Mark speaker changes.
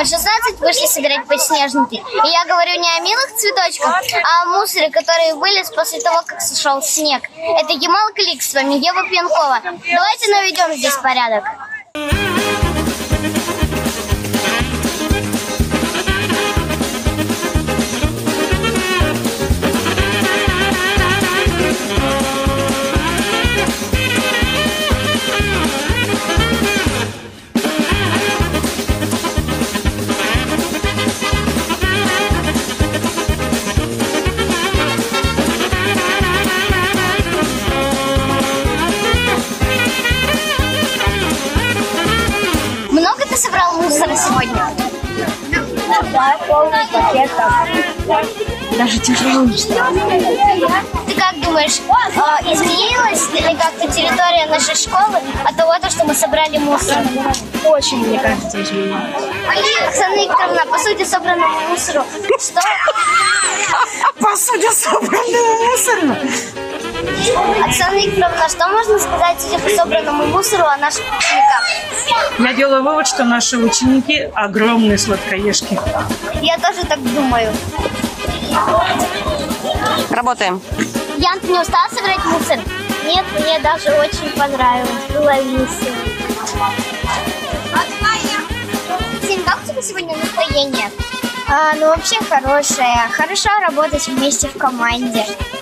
Speaker 1: номер 16 вышли собирать подснежники. И я говорю не о милых цветочках, а о мусоре, который вылез после того, как сошел снег. Это Ямал Клик, с вами Ева Пьянкова. Давайте наведем здесь порядок. Много ты собрал мусора сегодня?
Speaker 2: Да, полный пакет. Даже тяжело.
Speaker 1: Ты как думаешь, изменилась ли как-то территория нашей школы от того, что мы собрали мусор?
Speaker 2: Очень, мне кажется, изменилось.
Speaker 1: Оксана Викторовна, по сути, собранному мусору что?
Speaker 2: По сути, собранному мусору.
Speaker 1: Оксана Викторовна, что можно сказать, судя по собранному мусору, о наших учениках?
Speaker 3: Я делаю вывод, что наши ученики огромные сладкоежки.
Speaker 1: Я тоже так думаю.
Speaker 4: Работаем.
Speaker 1: Ян, ты не устала собирать мусор? Нет, мне даже очень понравилось. Было весело. Тим, как у тебя сегодня настроение?
Speaker 2: Ну, вообще хорошее. Хорошо работать вместе в команде.